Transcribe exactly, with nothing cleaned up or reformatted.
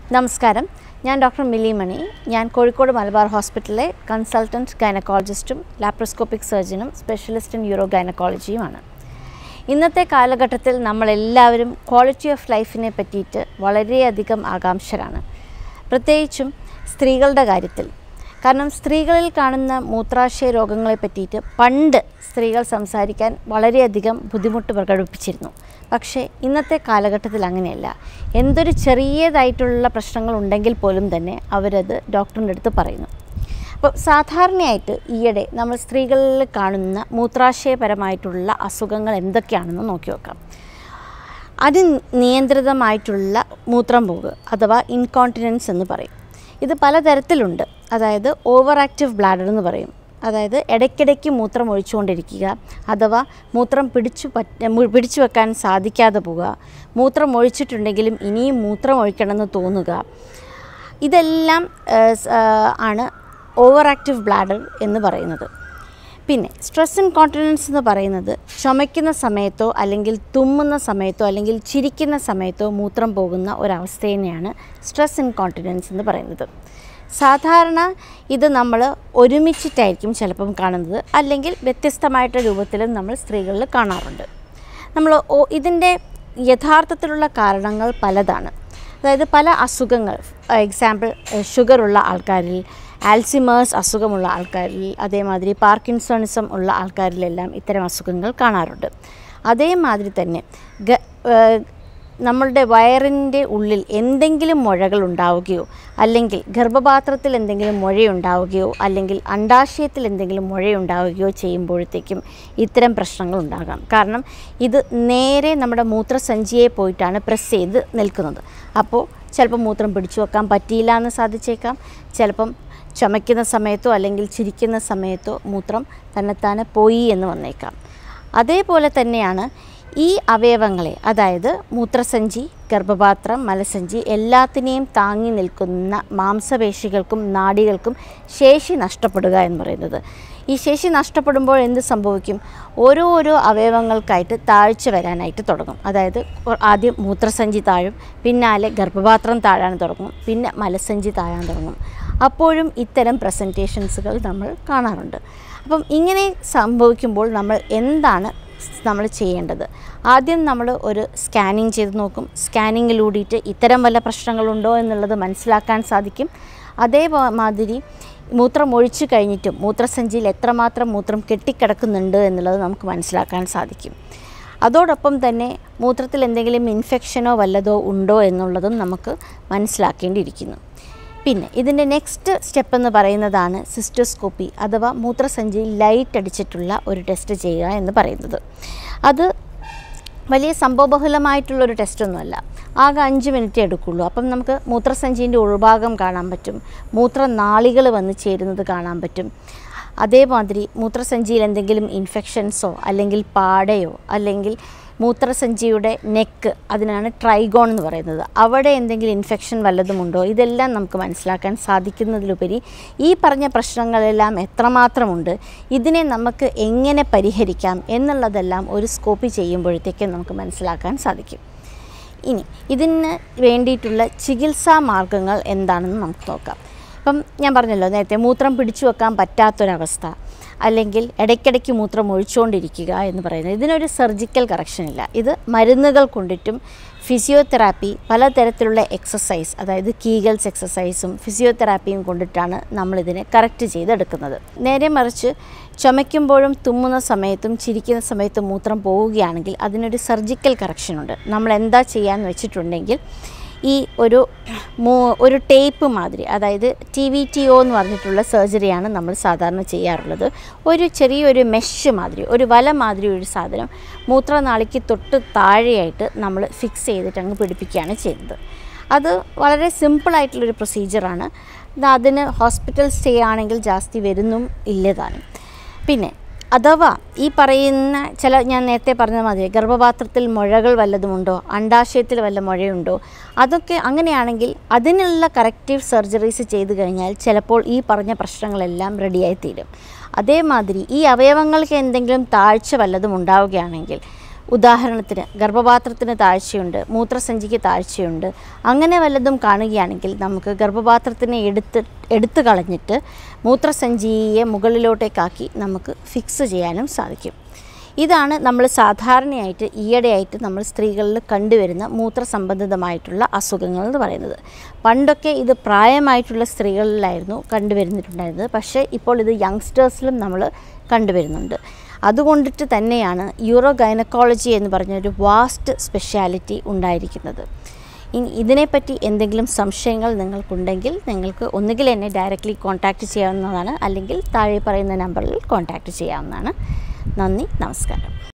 നമസ്കാരം, ഞാൻ ഡോക്ടർ മിലി മണി. ഞാൻ കോഴിക്കോട് മലബാർ ഹോസ്പിറ്റലിലെ കൺസൾട്ടൻറ്റ് ഗൈനക്കോളജിസ്റ്റും ലാപ്രോസ്കോപ്പിക് സർജനും സ്പെഷ്യലിസ്റ്റ് ഇൻ യൂറോ ഗൈനക്കോളജിയുമാണ്. ഇന്നത്തെ കാലഘട്ടത്തിൽ നമ്മളെല്ലാവരും ക്വാളിറ്റി ഓഫ് ലൈഫിനെ പറ്റിയിട്ട് വളരെയധികം ആകാംക്ഷരാണ്, പ്രത്യേകിച്ചും സ്ത്രീകളുടെ കാര്യത്തിൽ. കാരണം സ്ത്രീകളിൽ കാണുന്ന മൂത്രാശയ രോഗങ്ങളെ പറ്റിയിട്ട് പണ്ട് സ്ത്രീകൾ സംസാരിക്കാൻ വളരെയധികം ബുദ്ധിമുട്ട് പ്രകടിപ്പിച്ചിരുന്നു. പക്ഷേ ഇന്നത്തെ കാലഘട്ടത്തിൽ അങ്ങനെയല്ല. എന്തൊരു ചെറിയതായിട്ടുള്ള പ്രശ്നങ്ങൾ ഉണ്ടെങ്കിൽ പോലും തന്നെ അവരത് ഡോക്ടറിൻ്റെ അടുത്ത് പറയുന്നു. അപ്പോൾ സാധാരണയായിട്ട് ഈയിടെ നമ്മൾ സ്ത്രീകളിൽ കാണുന്ന മൂത്രാശയപരമായിട്ടുള്ള അസുഖങ്ങൾ എന്തൊക്കെയാണെന്ന് നോക്കി നോക്കാം. അതിനിയന്ത്രിതമായിട്ടുള്ള മൂത്രം പോക്ക് അഥവാ ഇൻകോണ്ടിനൻസ് എന്ന് പറയും. ഇത് പലതരത്തിലുണ്ട്. അതായത് ഓവർ ആക്റ്റീവ് ബ്ലാഡർ എന്ന് പറയും. അതായത് ഇടയ്ക്കിടയ്ക്ക് മൂത്രം ഒഴിച്ചുകൊണ്ടിരിക്കുക, അഥവാ മൂത്രം പിടിച്ചു പറ്റ പിടിച്ചു വെക്കാൻ സാധിക്കാതെ പോവുക, മൂത്രം ഒഴിച്ചിട്ടുണ്ടെങ്കിലും ഇനിയും മൂത്രം ഒഴിക്കണമെന്ന് തോന്നുക. ഇതെല്ലാം ആണ് ഓവർ ആക്റ്റീവ് ബ്ലാഡർ എന്ന് പറയുന്നത്. പിന്നെ സ്ട്രെസ് ഇൻകോണ്ടിനൻസ് എന്ന് പറയുന്നത് ചുമയ്ക്കുന്ന സമയത്തോ അല്ലെങ്കിൽ തുമ്മുന്ന സമയത്തോ അല്ലെങ്കിൽ ചിരിക്കുന്ന സമയത്തോ മൂത്രം പോകുന്ന ഒരവസ്ഥയെയാണ് സ്ട്രെസ് ഇൻകോണ്ടിനൻസ് എന്ന് പറയുന്നത്. സാധാരണ ഇത് നമ്മൾ ഒരുമിച്ചിട്ടായിരിക്കും ചിലപ്പം കാണുന്നത്, അല്ലെങ്കിൽ വ്യത്യസ്തമായിട്ട് രൂപത്തിലും നമ്മൾ സ്ത്രീകളിൽ കാണാറുണ്ട്. നമ്മൾ ഇതിൻ്റെ യഥാർത്ഥത്തിലുള്ള കാരണങ്ങൾ പലതാണ്. അതായത് പല അസുഖങ്ങൾ, എക്സാമ്പിൾ ഷുഗറുള്ള ആൾക്കാരിൽ, ആൽസിമേഴ്സ് അസുഖമുള്ള ആൾക്കാരിൽ, അതേമാതിരി പാർക്കിൻസണിസം ഉള്ള ആൾക്കാരിലെല്ലാം ഇത്തരം അസുഖങ്ങൾ കാണാറുണ്ട്. അതേമാതിരി തന്നെ നമ്മളുടെ വയറിൻ്റെ ഉള്ളിൽ എന്തെങ്കിലും മുഴകൾ ഉണ്ടാവുകയോ അല്ലെങ്കിൽ ഗർഭപാത്രത്തിൽ എന്തെങ്കിലും മുഴയുണ്ടാവുകയോ അല്ലെങ്കിൽ അണ്ഡാശയത്തിൽ എന്തെങ്കിലും മുഴയുണ്ടാവുകയോ ചെയ്യുമ്പോഴത്തേക്കും ഇത്തരം പ്രശ്നങ്ങൾ ഉണ്ടാകാം. കാരണം ഇത് നേരെ നമ്മുടെ മൂത്രസഞ്ചിയെ പോയിട്ടാണ് പ്രസ് ചെയ്ത് നിൽക്കുന്നത്. അപ്പോൾ ചിലപ്പം മൂത്രം പിടിച്ചു വെക്കാൻ പറ്റിയില്ല എന്ന് സാധിച്ചേക്കാം. ചിലപ്പം ചുമയ്ക്കുന്ന സമയത്തോ അല്ലെങ്കിൽ ചിരിക്കുന്ന സമയത്തോ മൂത്രം തന്നെത്താനെ പോയി എന്ന് വന്നേക്കാം. അതേപോലെ തന്നെയാണ് ഈ അവയവങ്ങളെ, അതായത് മൂത്രസഞ്ചി, ഗർഭപാത്രം, മലസഞ്ചി എല്ലാത്തിനെയും താങ്ങി നിൽക്കുന്ന മാംസപേശികൾക്കും നാഡികൾക്കും ശേഷി നഷ്ടപ്പെടുക എന്ന് പറയുന്നത്. ഈ ശേഷി നഷ്ടപ്പെടുമ്പോൾ എന്ത് സംഭവിക്കും? ഓരോ ഓരോ അവയവങ്ങൾക്കായിട്ട് താഴ്ച വരാനായിട്ട് തുടങ്ങും. അതായത് ആദ്യം മൂത്രസഞ്ചി താഴും, പിന്നാലെ ഗർഭപാത്രം താഴാൻ തുടങ്ങും, പിന്നെ മലസഞ്ചി താഴാൻ തുടങ്ങും. അപ്പോഴും ഇത്തരം പ്രസൻറ്റേഷൻസുകൾ നമ്മൾ കാണാറുണ്ട്. അപ്പം ഇങ്ങനെ സംഭവിക്കുമ്പോൾ നമ്മൾ എന്താണ് നമ്മൾ ചെയ്യേണ്ടത്? ആദ്യം നമ്മൾ ഒരു സ്കാനിങ് ചെയ്ത് നോക്കും. സ്കാനിങ്ങിലൂടിയിട്ട് ഇത്തരം വല്ല പ്രശ്നങ്ങളുണ്ടോ എന്നുള്ളത് മനസ്സിലാക്കാൻ സാധിക്കും. അതേമാതിരി മൂത്രം ഒഴിച്ചു കഴിഞ്ഞിട്ടും മൂത്രസഞ്ചിയിൽ എത്രമാത്രം മൂത്രം കെട്ടിക്കിടക്കുന്നുണ്ട് എന്നുള്ളത് നമുക്ക് മനസ്സിലാക്കാൻ സാധിക്കും. അതോടൊപ്പം തന്നെ മൂത്രത്തിൽ എന്തെങ്കിലും ഇൻഫെക്ഷനോ വല്ലതോ ഉണ്ടോ എന്നുള്ളതും നമുക്ക് മനസ്സിലാക്കേണ്ടിയിരിക്കുന്നു. പിന്നെ ഇതിൻ്റെ നെക്സ്റ്റ് സ്റ്റെപ്പ് എന്ന് പറയുന്നതാണ് സിസ്റ്റോസ്കോപ്പി, അഥവാ മൂത്രസഞ്ചിയിൽ ലൈറ്റ് അടിച്ചിട്ടുള്ള ഒരു ടെസ്റ്റ് ചെയ്യുക എന്ന് പറയുന്നത്. അത് വലിയ സംഭവബഹുലമായിട്ടുള്ളൊരു ടെസ്റ്റൊന്നുമല്ല. ആകെ അഞ്ച് മിനിറ്റ് എടുക്കുള്ളൂ. അപ്പം നമുക്ക് മൂത്രസഞ്ചിൻ്റെ ഉൾഭാഗം കാണാൻ പറ്റും, മൂത്രനാളികൾ വന്ന് ചേരുന്നത് കാണാൻ പറ്റും. അതേമാതിരി മൂത്രസഞ്ചിയിൽ എന്തെങ്കിലും ഇൻഫെക്ഷൻസോ അല്ലെങ്കിൽ പാടയോ അല്ലെങ്കിൽ മൂത്രസഞ്ചിയുടെ നെക്ക്, അതിനാണ് ട്രൈഗോൺ എന്ന് പറയുന്നത്, അവിടെ എന്തെങ്കിലും ഇൻഫെക്ഷൻ വല്ലതുമുണ്ടോ, ഇതെല്ലാം നമുക്ക് മനസ്സിലാക്കാൻ സാധിക്കുന്നതിലുപരി ഈ പറഞ്ഞ പ്രശ്നങ്ങളെല്ലാം എത്രമാത്രമുണ്ട്, ഇതിനെ നമുക്ക് എങ്ങനെ പരിഹരിക്കാം എന്നുള്ളതെല്ലാം ഒരു സ്കോപ്പി ചെയ്യുമ്പോഴത്തേക്ക് നമുക്ക് മനസ്സിലാക്കാൻ സാധിക്കും. ഇനി ഇതിന് വേണ്ടിയിട്ടുള്ള ചികിത്സാ മാർഗങ്ങൾ എന്താണെന്ന് നമുക്ക് നോക്കാം. ഇപ്പം ഞാൻ പറഞ്ഞല്ലോ നേരത്തെ, മൂത്രം പിടിച്ചു വെക്കാൻ പറ്റാത്തൊരവസ്ഥ അല്ലെങ്കിൽ ഇടയ്ക്കിടയ്ക്ക് മൂത്രം ഒഴിച്ചുകൊണ്ടിരിക്കുക എന്ന് പറയുന്നത്, ഇതിനൊരു സർജിക്കൽ കറക്ഷൻ ഇല്ല. ഇത് മരുന്നുകൾ കൊണ്ടിട്ടും ഫിസിയോതെറാപ്പി, പലതരത്തിലുള്ള എക്സസൈസ്, അതായത് കീഗൽസ് എക്സസൈസും ഫിസിയോതെറാപ്പിയും കൊണ്ടിട്ടാണ് നമ്മളിതിനെ കറക്റ്റ് ചെയ്തെടുക്കുന്നത്. നേരെ മറിച്ച് ചുമയ്ക്കുമ്പോഴും തുമ്മുന്ന സമയത്തും ചിരിക്കുന്ന സമയത്തും മൂത്രം പോവുകയാണെങ്കിൽ അതിനൊരു സർജിക്കൽ കറക്ഷനുണ്ട്. നമ്മൾ എന്താ ചെയ്യാന്ന് വെച്ചിട്ടുണ്ടെങ്കിൽ, ഈ ഒരു ഒരു ടേപ്പ് മാതിരി, അതായത് ടി വി ടി ഒ എന്ന് പറഞ്ഞിട്ടുള്ള സർജറിയാണ് നമ്മൾ സാധാരണ ചെയ്യാറുള്ളത്. ഒരു ചെറിയൊരു മെഷ് മാതിരി, ഒരു വല മാതിരി ഒരു സാധനം മൂത്രനാളിക്ക് തൊട്ട് താഴെയായിട്ട് നമ്മൾ ഫിക്സ് ചെയ്തിട്ട് അങ്ങ് പിടിപ്പിക്കുകയാണ് ചെയ്യുന്നത്. അത് വളരെ സിമ്പിളായിട്ടുള്ളൊരു പ്രൊസീജിയറാണ്. അതിന് ഹോസ്പിറ്റൽ സ്റ്റേ ആണെങ്കിൽ ജാസ്തി വരുന്നും ഇല്ലതാനും. പിന്നെ അഥവാ ഈ പറയുന്ന ചില, ഞാൻ നേരത്തെ പറഞ്ഞ മാതിരി ഗർഭപാത്രത്തിൽ മുഴകൾ വല്ലതുമുണ്ടോ, അണ്ഡാശയത്തിൽ വല്ല മുഴയുണ്ടോ, അതൊക്കെ അങ്ങനെയാണെങ്കിൽ അതിനുള്ള കറക്റ്റീവ് സർജറീസ് ചെയ്ത് കഴിഞ്ഞാൽ ചിലപ്പോൾ ഈ പറഞ്ഞ പ്രശ്നങ്ങളെല്ലാം റെഡിയായി തീരും. അതേമാതിരി ഈ അവയവങ്ങൾക്ക് എന്തെങ്കിലും താഴ്ച വല്ലതും ഉണ്ടാവുകയാണെങ്കിൽ ഉദാഹരണത്തിന് ഗർഭപാത്രത്തിന് താഴ്ചയുണ്ട്, മൂത്രസഞ്ചിക്ക് താഴ്ചയുണ്ട്, അങ്ങനെ വല്ലതും കാണുകയാണെങ്കിൽ നമുക്ക് ഗർഭപാത്രത്തിനെ എടുത്ത് എടുത്തു കളഞ്ഞിട്ട് മൂത്രസഞ്ചിയെ മുകളിലോട്ടേക്കാക്കി നമുക്ക് ഫിക്സ് ചെയ്യാനും സാധിക്കും. ഇതാണ് നമ്മൾ സാധാരണയായിട്ട് ഈയിടെയായിട്ട് നമ്മൾ സ്ത്രീകളിൽ കണ്ടുവരുന്ന മൂത്രസംബന്ധിതമായിട്ടുള്ള അസുഖങ്ങൾ എന്ന് പറയുന്നത്. പണ്ടൊക്കെ ഇത് പ്രായമായിട്ടുള്ള സ്ത്രീകളിലായിരുന്നു കണ്ടുവരുന്നിട്ടുണ്ടായിരുന്നത്. പക്ഷേ ഇപ്പോൾ ഇത് യങ്സ്റ്റേഴ്സിലും നമ്മൾ കണ്ടുവരുന്നുണ്ട്. അതുകൊണ്ടിട്ട് തന്നെയാണ് യൂറോ ഗൈനക്കോളജി എന്ന് പറഞ്ഞൊരു വാസ്റ്റ് സ്പെഷ്യാലിറ്റി ഉണ്ടായിരിക്കുന്നത്. ഇനി ഇതിനെപ്പറ്റി എന്തെങ്കിലും സംശയങ്ങൾ നിങ്ങൾക്കുണ്ടെങ്കിൽ നിങ്ങൾക്ക് ഒന്നുകിൽ എന്നെ ഡയറക്റ്റ്ലി കോൺടാക്റ്റ് ചെയ്യാവുന്നതാണ്, അല്ലെങ്കിൽ താഴെ പറയുന്ന നമ്പറിൽ കോൺടാക്റ്റ് ചെയ്യാവുന്നതാണ്. നന്ദി, നമസ്കാരം.